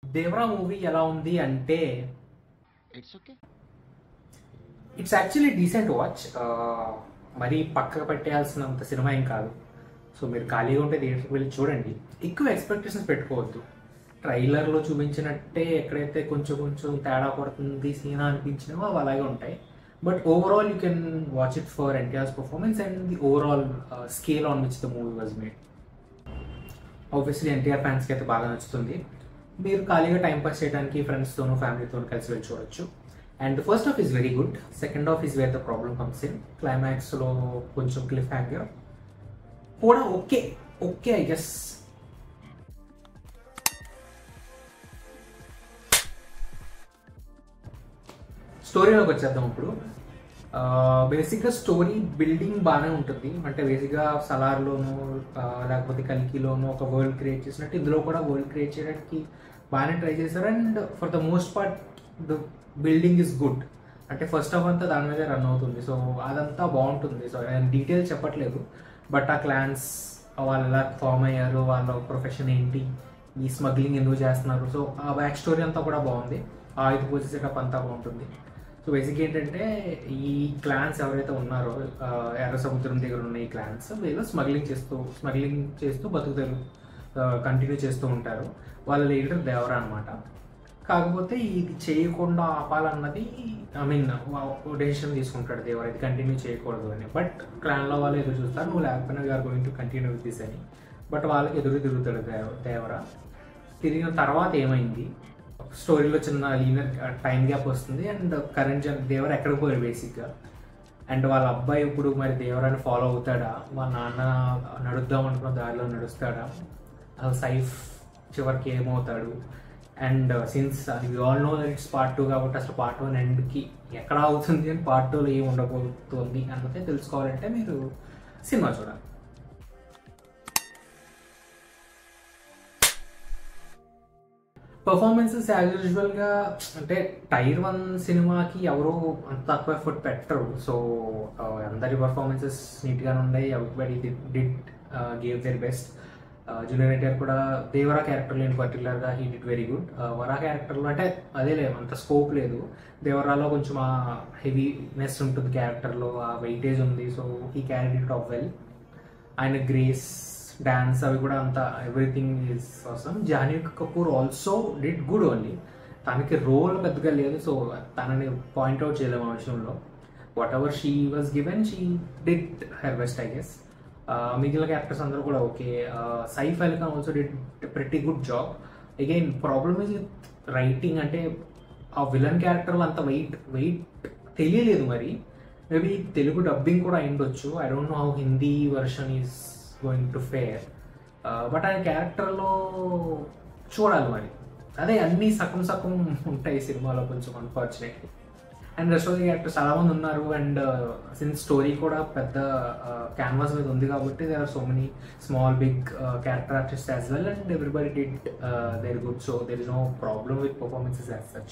Devara movie ఎలా ఉంది అంటే it's okay. It's actually decent watch. మరీ పక్కకు పెట్టేయాల్సినంత సినిమా ఏం కాదు. సో మీరు ఖాళీగా ఉంటే థియేటర్కి వెళ్ళి చూడండి. ఎక్కువ ఎక్స్పెక్టేషన్స్ పెట్టుకోవద్దు. ట్రైలర్లో చూపించినట్టే ఎక్కడైతే కొంచెం కొంచెం తేడా పడుతుంది సీనా అనిపించినవో అవి అలాగే ఉంటాయి. But overall you can watch it for NTR's performance and the overall scale on which the movie was made. Obviously NTR ఫ్యాన్స్కి అయితే బాగా నచ్చుతుంది. మీరు ఖాళీగా టైంపాస్ చేయడానికి ఫ్రెండ్స్తోనూ ఫ్యామిలీతో కలిసి వెళ్ళి చూడొచ్చు. And first half is very good. Second half is where the problem comes in. క్లైమాక్స్లో కొంచెం క్లిఫ్ హ్యాంగర్ కూడా ఓకే ఓకే ఐ గెస్. స్టోరీలోకి వచ్చేద్దాం ఇప్పుడు. బేసిక్గా స్టోరీ బిల్డింగ్ బాగానే ఉంటుంది. అంటే బేసిక్గా సలార్లోనూ లేకపోతే కల్కిలోనూ ఒక వరల్డ్ క్రియేట్ చేసినట్టు ఇందులో కూడా వరల్డ్ క్రియేట్ చేయడానికి బాగానే ట్రై చేశారు. And for the most part the building is good. అంటే ఫస్ట్ హాఫ్ అంతా దాని మీదే రన్ అవుతుంది. సో అదంతా బాగుంటుంది. సో నేను డీటెయిల్స్ చెప్పట్లేదు. బట్ ఆ క్లాన్స్ వాళ్ళు ఎలా ఫామ్ అయ్యారు, వాళ్ళ ప్రొఫెషన్ ఏంటి, ఈ స్మగ్లింగ్ ఎందుకు చేస్తున్నారు, సో ఆ బ్యాక్ స్టోరీ అంతా కూడా బాగుంది. ఆయుధ పూజ సెటప్ అంతా బాగుంటుంది. సో బేసిక్ ఏంటంటే ఈ క్లాన్స్ ఎవరైతే ఉన్నారో ఎర్ర సముద్రం దగ్గర ఉన్న ఈ క్లాన్స్ వీళ్ళు స్మగ్లింగ్ చేస్తూ బతుకుతారు, కంటిన్యూ చేస్తూ ఉంటారు. వాళ్ళ లీడర్ దేవరా అనమాట. కాకపోతే ఇది చేయకుండా ఆపాలన్నది డెసిషన్ తీసుకుంటాడు దేవరా, ఇది కంటిన్యూ చేయకూడదు అని. బట్ క్లాన్లో వాళ్ళు ఎదురు చూస్తారు, నువ్వు లేకపోయినా we're going to continue with this అని. బట్ వాళ్ళకి ఎదురు తిరుగుతాడు దేవరా. తిరిగిన తర్వాత ఏమైంది, స్టోరీలో చిన్న లీనర్ టైం గ్యాప్ వస్తుంది. అండ్ కరెంట్ దేవరా ఎక్కడికి పోయారు బేసిక్గా. అండ్ వాళ్ళ అబ్బాయి ఇప్పుడు మరి దేవరాని ఫాలో అవుతాడా, వాళ్ళ నాన్న నడుద్దాం అనుకున్న దారిలో నడుస్తాడా, సైఫ్ చివరికి ఏమవుతాడు. అండ్ సిన్స్ అది we all know that it's part 2 కాబట్టి అసలు పార్ట్ 1 ఎండ్కి ఎక్కడ అవుతుంది అని పార్ట్ 2లో ఏమి ఉండబోతుంది అన్నదే తెలుసుకోవాలంటే మీరు సినిమా చూడాలి. పర్ఫార్మెన్సెస్ యాజ్ యూజువల్గా అంటే టైర్ 1 సినిమాకి ఎవరు అంత తక్కువ ఎఫర్ట్ పెట్టరు. సో అందరి పర్ఫార్మెన్సెస్ నీట్గానే ఉన్నాయి. Everybody did gave their best. Junior NTR కూడా దేవరా క్యారెక్టర్లో ఇన్ పర్టికులర్గా he did very good. Vara క్యారెక్టర్లో అంటే అదే లేదు, అంత స్కోప్ లేదు. దేవరాలో కొంచెం ఆ హెవీనెస్ ఉంటుంది క్యారెక్టర్లో, ఆ వెయిటేజ్ ఉంది. So he carried it off well. ఆయన గ్రేస్, డాన్స్ అవి కూడా అంతా ఎవ్రీథింగ్ ఈజ్ అవసరం. Jahnavi Kapoor also did good only. తనకి రోల్ పెద్దగా లేదు, సో తనని పాయింట్అవుట్ చేయలేము ఆ విషయంలో. Whatever she was given she did her best I guess. మిగిలిన క్యారెక్టర్స్ అందరూ కూడా okay. Saif Ali Khan also did pretty good job. Again problem is with writing. అంటే ఆ విలన్ క్యారెక్టర్లో అంత వెయిట్ తెలియలేదు. మరి మేబీ తెలుగు డబ్బింగ్ కూడా అయిండొచ్చు. I don't know how Hindi version is going to fare. But ఆయన క్యారెక్టర్లో చూడాలి మరి. అదే అన్నీ సగం ఉంటాయి సినిమాలో కొంచెం unfortunately. And rest of the characters చాలామంది ఉన్నారు. అండ్ సిన్స్ స్టోరీ కూడా పెద్ద క్యాన్వాస్ మీద ఉంది కాబట్టి there are so many small big character artist as well. And everybody did their good. So there is no problem with performances as such.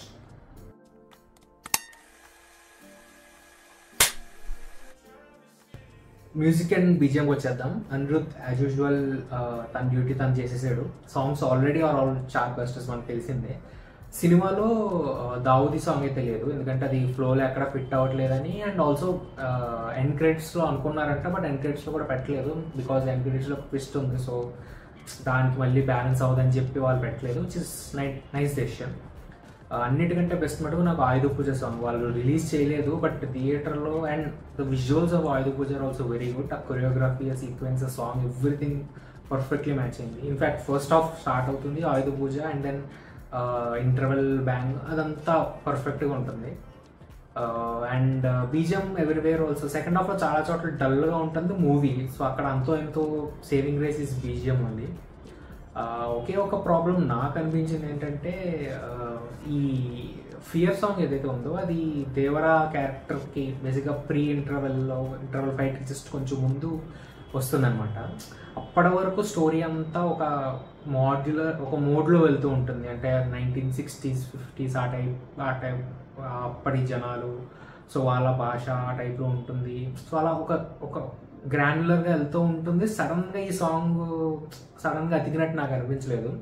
Music and బీజిఎంకి వచ్చేద్దాం. Anirudh as usual తన duty తను చేసేసాడు. Songs already all chart busters మనకు తెలిసిందే. సినిమాలో Daavudi song అయితే లేదు, ఎందుకంటే అది ఫ్లోలో ఎక్కడ ఫిట్ అవ్వట్లేదని. అండ్ ఆల్సో ఎండ్ క్రెడిట్స్లో అనుకున్నారంట, బట్ ఎండ్ క్రెడిట్స్లో కూడా పెట్టలేదు బికాజ్ ఎండ్ క్రెడిట్స్లో ట్విస్ట్ ఉంది. సో దానికి మళ్ళీ బ్యాలెన్స్ అవ్వదని చెప్పి వాళ్ళు పెట్టలేదు, విచ్ ఇస్ నైస్ డెసిషన్. అన్నిటికంటే బెస్ట్ మటుకు నాకు ఆయుధ పూజ సాంగ్. వాళ్ళు రిలీజ్ చేయలేదు బట్ థియేటర్లో, and the visuals of Ayudha Puja are also very good. ఆ కొరియోగ్రఫీ, ఆ సీక్వెన్స్, ఆ సాంగ్, ఎవ్రీథింగ్ పర్ఫెక్ట్లీ మ్యాచ్ అయింది. ఇన్ఫ్యాక్ట్ ఫస్ట్ హాఫ్ స్టార్ట్ అవుతుంది ఆయుధ Puja, and then interval bang, అదంతా పర్ఫెక్ట్గా ఉంటుంది. And BGM everywhere also. Second హాఫ్లో చాలా చోట్ల డల్గా ఉంటుంది మూవీ. సో అక్కడ ఎంతో సేవింగ్ గ్రేస్ ఇస్ బీజిఎం ఉంది. ఒకే ఒక ప్రాబ్లం నాకు అనిపించింది ఏంటంటే ఈ ఫియర్ సాంగ్ ఏదైతే ఉందో అది దేవరా క్యారెక్టర్కి బేసిక్గా ఇంటర్వెల్ ఫైట్ జస్ట్ కొంచెం ముందు వస్తుందన్నమాట. అప్పటి వరకు స్టోరీ అంతా ఒక మోడ్లో వెళ్తూ ఉంటుంది. అంటే 1960s 50s ఆ టైప్ అప్పటి జనాలు, సో వాళ్ళ భాష ఆ టైప్లో ఉంటుంది. సో అలా ఒక గ్రాన్యులర్గా వెళ్తూ ఉంటుంది. సడన్గా ఈ సాంగ్ అతికినట్టు నాకు అనిపించలేదు.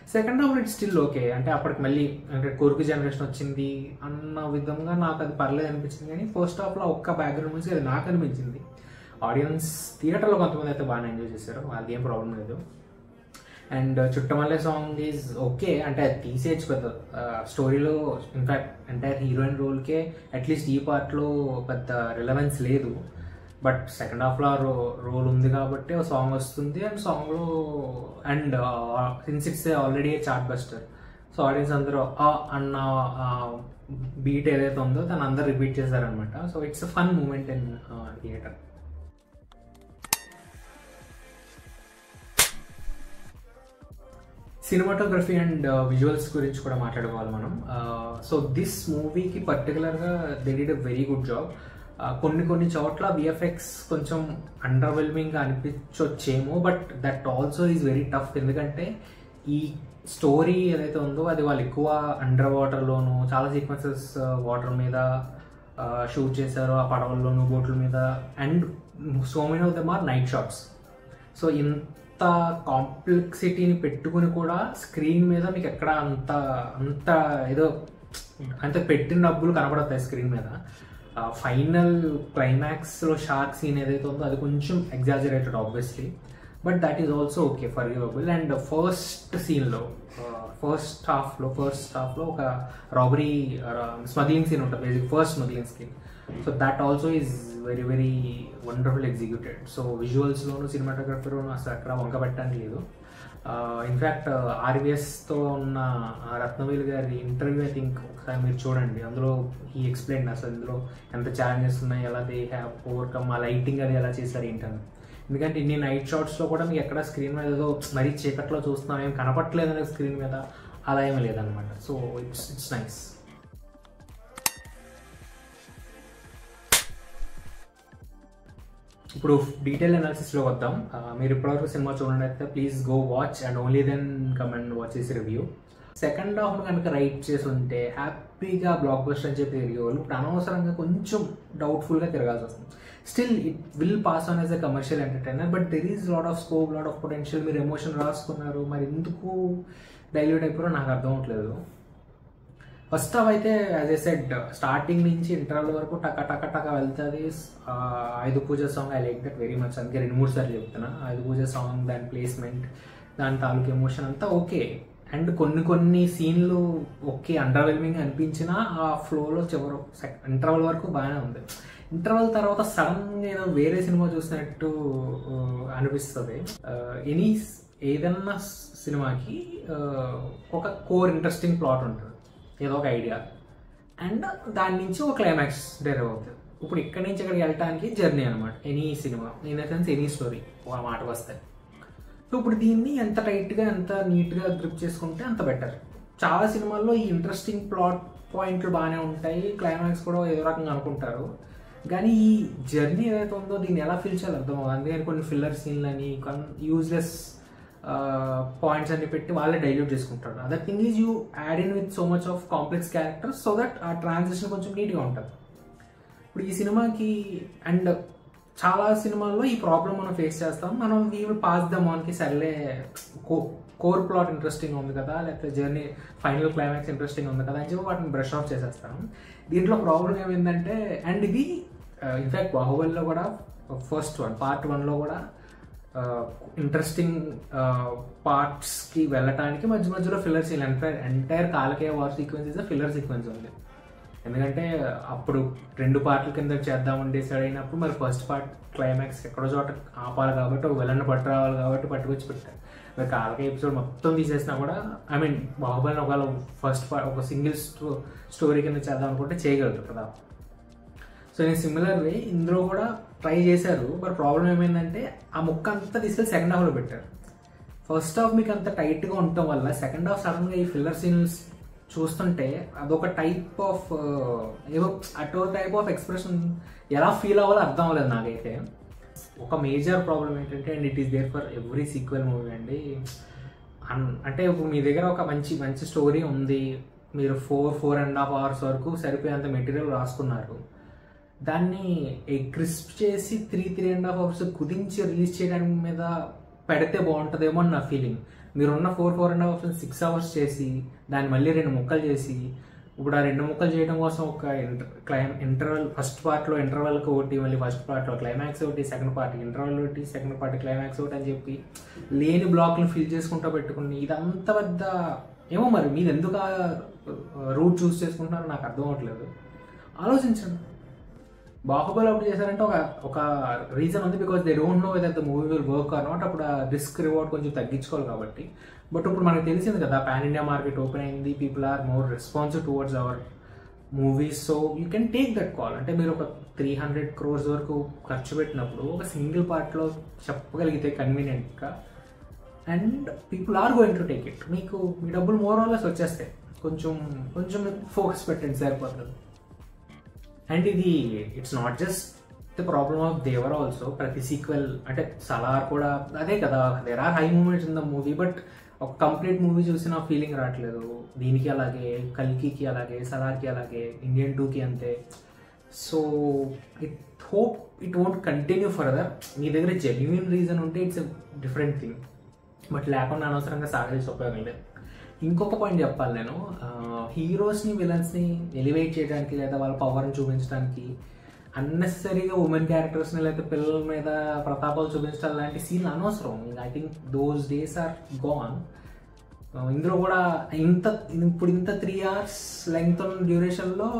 Second half it still okay, అంటే అప్పటికి మళ్ళీ అంటే కొరుకు జనరేషన్ వచ్చింది అన్న విధంగా నాకు అది పర్లేదు అనిపించింది. కానీ ఫస్ట్ హాఫ్లో ఒక్క బ్యాక్గ్రౌండ్ మ్యూజిక్ అది నాకు అనిపించింది. ఆడియన్స్ థియేటర్లో కొంతమంది అయితే బాగా ఎంజాయ్ చేశారు, వాళ్ళకి ఏం ప్రాబ్లం లేదు. And Chuttamalle song is okay, అంటే అది తీసేయచ్చు పెద్ద స్టోరీలో. ఇన్ఫ్యాక్ట్ ఎంటైర్ హీరోయిన్ రోల్కే అట్లీస్ట్ ఈ పార్ట్లో పెద్ద రిలవెన్స్ లేదు. బట్ సెకండ్ హాఫ్లో రోల్ ఉంది కాబట్టి ఒక సాంగ్ వస్తుంది. అండ్ సాంగ్లో and since it's already chart buster, so audience అందరూ అన్న బీట్ ఏదైతే ఉందో దాన్ని అందరూ రిపీట్ చేశారనమాట. So it's a fun moment in theater. Cinematography and visuals గురించి కూడా మాట్లాడుకోవాలి మనం. సో దిస్ మూవీకి పర్టికులర్గా they did a very good job. కొన్ని చోట్ల విఎఫ్ఎక్స్ కొంచెం అండర్వెల్మింగ్గా అనిపించొచ్చేమో, but that also is very tough. ఎందుకంటే ఈ స్టోరీ ఏదైతే ఉందో అది వాళ్ళు ఎక్కువ అండర్ వాటర్లోను, చాలా సీక్వెన్సెస్ వాటర్ మీద షూట్ చేశారు, ఆ పడవల్లోను, బోట్ల మీద. And so many of them are night shots. So ఇంత కాంప్లెక్సిటీని పెట్టుకుని కూడా స్క్రీన్ మీద మీకు ఎక్కడ అంత ఏదో అంత పెట్టిన డబ్బులు కనబడతాయి స్క్రీన్ మీద. ఫైనల్ క్లైమాక్స్లో షార్క్ సీన్ ఏదైతే ఉందో అది కొంచెం exaggerated obviously, but that is also okay, forgivable. And first సీన్లో ఫస్ట్ హాఫ్లో ఒక రాబరీ స్మగ్లింగ్ సీన్ ఉంటుంది, basic first smuggling scene. So that also is very very wonderful executed. So విజువల్స్లోను సినిమాటోగ్రఫీలోను అసలు అక్కడ వంక పెట్టడానికి లేదు. ఇన్ఫ్యాక్ట్ ఆర్విఎస్తో ఉన్న రత్నవేలు గారి ఇంటర్వ్యూ ఐ థింక్ ఒకసారి మీరు చూడండి. అందులో ఈ ఎక్స్ప్లెయిన్ అసలు ఇందులో ఎంత ఛాలెంజెస్ ఉన్నాయి, ఎలా దే హ్యావ్ ఓవర్కమ్, ఆ లైటింగ్ అది ఎలా చేశారు ఏంటని. ఎందుకంటే ఇన్ని నైట్ షాట్స్లో కూడా మీకు ఎక్కడ స్క్రీన్ మీద ఏదో మరీ చీకట్లో చూస్తున్నాం, ఏం కనపట్లేదు స్క్రీన్ మీద, అలా ఏమీ లేదనమాట. So it's nice. ఇప్పుడు డీటెయిల్ అనాలిసిస్లో వద్దాం. మీరు ఇప్పటివరకు సినిమా చూడండి అయితే please go watch and only then come and watch this review. Second half కనుక రైట్ చేసి ఉంటే హ్యాపీగా బ్లాక్ బస్టర్ అని చెప్పి తిరిగేవాళ్ళు. ఇప్పుడు అనవసరంగా కొంచెం డౌట్ఫుల్గా తిరగాల్సి వస్తుంది. Still it will pass on as a commercial entertainer, but there is lot of scope, lot of potential. మీరు ఎమోషన్ రాసుకున్నారు, మరి ఎందుకు డైల్యూట్ అయిపోయారో నాకు అర్థం అవట్లేదు. ఫస్ట్ హాఫ్ అయితే యాజ్ ఏ సెడ్ స్టార్టింగ్ నుంచి ఇంటర్వల్ వరకు టక వెళ్తుంది. ఐదు Puja song I like that very much, అందుకే 2-3 సార్లు చెప్తున్నా. ఐదు పూజ సాంగ్, దాని ప్లేస్మెంట్, దాని తాలూకు ఎమోషన్ అంతా ఓకే. అండ్ కొన్ని సీన్లు ఓకే అండర్వెల్మింగ్ అనిపించినా ఆ ఫ్లోలో చివరి ఇంటర్వల్ వరకు బాగానే ఉంది. ఇంటర్వల్ తర్వాత సడన్గా ఏదో వేరే సినిమా చూసినట్టు అనిపిస్తుంది. ఏదన్నా సినిమాకి ఒక కోర్ ఇంట్రెస్టింగ్ ప్లాట్ ఉంటుంది, ఏదో ఒక ఐడియా, అండ్ దాని నుంచి ఒక క్లైమాక్స్ డెరైవ్ అవుతుంది. ఇప్పుడు ఇక్కడి నుంచి అక్కడికి వెళ్ళటానికి జర్నీ అనమాట ఎనీ సినిమా, in the sense any story ఒక మాట వస్తాయి. సో ఇప్పుడు దీన్ని ఎంత టైట్గా ఎంత నీట్గా గ్రిప్ చేసుకుంటే అంత బెటర్. చాలా సినిమాల్లో ఈ ఇంట్రెస్టింగ్ ప్లాట్ పాయింట్లు బాగానే ఉంటాయి, క్లైమాక్స్ కూడా ఏదో రకంగా అనుకుంటారు, కానీ ఈ జర్నీ ఏదైతే ఉందో దీన్ని ఎలా ఫీల్ చేయాలి అర్థం అవ్వదు. అందుకని కొన్ని ఫిల్లర్ సీన్లు అని యూజ్లెస్ పాయింట్స్ అన్ని పెట్టి వాళ్ళే డైల్యూట్ చేసుకుంటారు. Other thing is you add in with so much of complex characters so that ఆ ట్రాన్సిషన్ కొంచెం నీట్గా ఉంటుంది. ఇప్పుడు ఈ సినిమాకి అండ్ చాలా సినిమాల్లో ఈ ప్రాబ్లం మనం ఫేస్ చేస్తాం. మనం వీ విల్ పాస్ ద మాన్కి సర్లే కోర్ ప్లాట్ ఇంట్రెస్టింగ్ ఉంది కదా, లేకపోతే జర్నీ ఫైనల్ క్లైమాక్స్ ఇంట్రెస్టింగ్ ఉంది కదా అని చెప్పి వాటిని బ్రష్ ఆఫ్ చేసేస్తాం. దీంట్లో ప్రాబ్లం ఏమైందంటే, అండ్ ఇది ఇన్ఫ్యాక్ట్ బాహుబలిలో కూడా ఫస్ట్ పార్ట్ 1లో కూడా ఇంట్రెస్టింగ్ పార్ట్స్కి వెళ్ళటానికి మధ్యలో filler scene, entire Kalakeya war sequence is filler sequence ఉంది. ఎందుకంటే అప్పుడు 2 పార్ట్ల కింద చేద్దామని డిసైడ్ అయినప్పుడు మరి ఫస్ట్ పార్ట్ క్లైమాక్స్ ఎక్కడో చోట ఆపాలి కాబట్టి, ఒక విలన్ పట్టు రావాలి కాబట్టి పట్టుకొచ్చి పెట్టారు. మరి కాలకేయ ఎపిసోడ్ మొత్తం తీసేసినా కూడా ఐ మీన్ బాహుబలిని ఒకవేళ ఫస్ట్ పార్ట్ ఒక సింగిల్ స్టోరీ కింద చేద్దాం అనుకుంటే చేయగలరు కదా. సో నేను సిమిలర్ వే ఇందులో కూడా ట్రై చేశారు, బట్ ప్రాబ్లం ఏమైందంటే ఆ ముక్క అంతా తీసుకెళ్ళి సెకండ్ హాఫ్లో పెట్టారు. ఫస్ట్ హాఫ్ మీకు అంత టైట్గా ఉండటం వల్ల సెకండ్ హాఫ్ సడన్గా ఈ ఫిల్లర్ సీన్స్ చూస్తుంటే అదొక టైప్ ఆఫ్ ఏదో అటో టైప్ ఆఫ్ ఎక్స్ప్రెషన్ ఎలా ఫీల్ అవ్వాలో అర్థం అవ్వలేదు నాకైతే. ఒక మేజర్ ప్రాబ్లం ఏంటంటే, and it is there for every sequel movie అండి, అంటే ఇప్పుడు మీ దగ్గర ఒక మంచి స్టోరీ ఉంది, మీరు 4.5 hours వరకు సరిపోయేంత మెటీరియల్ రాసుకున్నారు, దాన్ని క్రిస్ప్ చేసి 3.5 hours కుదించి రిలీజ్ చేయడానికి మీద పెడితే బాగుంటుందేమో అని నా ఫీలింగ్. మీరున్న 4.5 అవర్స్ 6 అవర్స్ చేసి దాన్ని మళ్ళీ 2 ముక్కలు చేసి ఇప్పుడు ఆ 2 ముక్కలు చేయడం కోసం ఒక ఇంటర్వల్ ఫస్ట్ పార్ట్లో ఇంటర్వల్కి ఒకటి, మళ్ళీ ఫస్ట్ పార్ట్లో క్లైమాక్స్ ఒకటి, సెకండ్ పార్ట్ ఇంటర్వల్ ఒకటి, సెకండ్ పార్ట్ క్లైమాక్స్ ఒకటి అని చెప్పి లేని బ్లాక్లను ఫిల్ చేసుకుంటూ పెట్టుకుని ఇదంతా పెద్ద ఏమో మరి మీరు ఎందుకు ఆ రూట్ చూస్ చేసుకుంటున్నారో నాకు అర్థం అవ్వట్లేదు. ఆలోచించండి. బాహుబలి అప్పుడు చేశారంటే ఒక రీజన్ ఉంది, because they don't know whether the movie will work or not. అప్పుడు ఆ రిస్క్ రివార్డ్ కొంచెం తగ్గించుకోవాలి కాబట్టి. బట్ ఇప్పుడు మనకు తెలిసింది కదా, పాన్ ఇండియా మార్కెట్ ఓపెన్ అయింది, people are more responsive towards our movies, so you can take that call. అంటే మీరు ఒక 300 crores వరకు ఖర్చు పెట్టినప్పుడు ఒక సింగిల్ పార్ట్లో చెప్పగలిగితే కన్వీనియంట్గా, and people are going to take it. మీకు మీ డబ్బులు మోర్ ఆర్ లెస్ వచ్చేస్తాయి. కొంచెం ఫోకస్ పెట్టండి సరిపోతుంది. అండ్ ఇది it's not just the problem of Devara also. ప్రతి సీక్వెల్ అంటే సలార్ కూడా అదే కదా, there are high moments in the movie, but ఒక కంప్లీట్ మూవీ చూసిన ఫీలింగ్ రావట్లేదు. దీనికి అలాగే, కల్కికి అలాగే, సలార్కి అలాగే, ఇండియన్ 2కి అంతే. So hope it won't continue further. మీ దగ్గర జెన్యున్ రీజన్ ఉంటే it's a different thing, but లేకుండా అనవసరంగా సాగేసి ఉపయోగం లేదు. ఇంకొక పాయింట్ చెప్పాలి నేను, హీరోస్ని విలన్స్ని ఎలివేట్ చేయడానికి లేదా వాళ్ళ పవర్ని చూపించడానికి అన్నెసరీగా ఉమెన్ క్యారెక్టర్స్ని లేదా పిల్లల మీద ప్రతాపాలు చూపించడం లాంటి సీన్లు అనవసరం. I think those days are gone. ఇందులో కూడా ఇప్పుడు ఇంత 3 hours లెంగ్త్ ఉన్న డ్యూరేషన్లో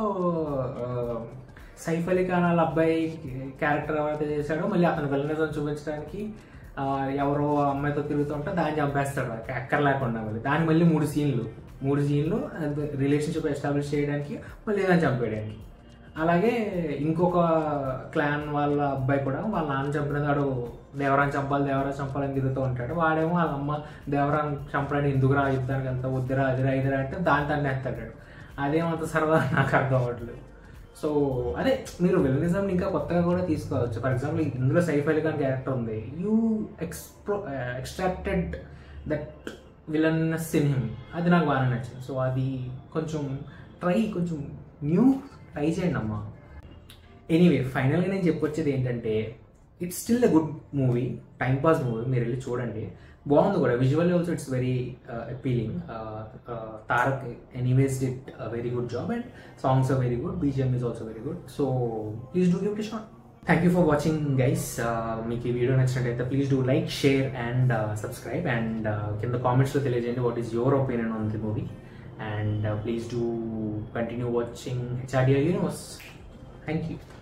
సైఫ్ అలీ ఖాన్ వాళ్ళ అబ్బాయి క్యారెక్టర్ ఎవరైతే చేశాడో మళ్ళీ అతను విలనిజం చూపించడానికి ఎవరో అమ్మాయితో తిరుగుతుంటే దాన్ని చంపేస్తాడు ఎక్కర్ లేకుండా. దాన్ని మళ్ళీ 3 సీన్లు రిలేషన్షిప్ ఎస్టాబ్లిష్ చేయడానికి, మళ్ళీ దాన్ని చంపేయడానికి. అలాగే ఇంకొక క్లాన్ వాళ్ళ అబ్బాయి కూడా వాళ్ళ నాన్న చంపినవాడు దేవరాన్ని చంపాలని తిరుగుతూ ఉంటాడు. వాడేమో వాళ్ళ అమ్మ దేవరాన్ని చంపడానికి ఎందుకురా యుద్ధానికి వెళ్తా, వద్దురా అదిరా అంటే దాన్ని ఎత్తాడు. అదేమంత సరదా నాకు అర్థం అవ్వట్లేదు. సో అదే మీరు విలనిజంని ఇంకా కొత్తగా కూడా తీసుకోవచ్చు. ఫర్ ఎగ్జాంపుల్ ఇందులో సైఫ్ అలీ ఖాన్ క్యారెక్టర్ ఉంది, you extracted that villainness in him. అది నాకు బాగా నచ్చింది. సో అది కొంచెం న్యూ ట్రై చేయండి అమ్మా. ఎనీవే ఫైనల్గా నేను చెప్పొచ్చేది ఏంటంటే, it's still a good movie, time pass movie. మీరు వెళ్ళి చూడండి, బాగుంది కూడా. Visually also it's very appealing. Tarak anyways did very good job and songs are very good, BGM is also very good. So please do give it a shot. Thank you for watching guys. మీకు ఈ video నచ్చినట్లయితే please do like, share and subscribe. And కింద కామెంట్స్లో తెలియజేయండి what is your opinion on the movie. And please do continue watching HRDR Universe. Thank you.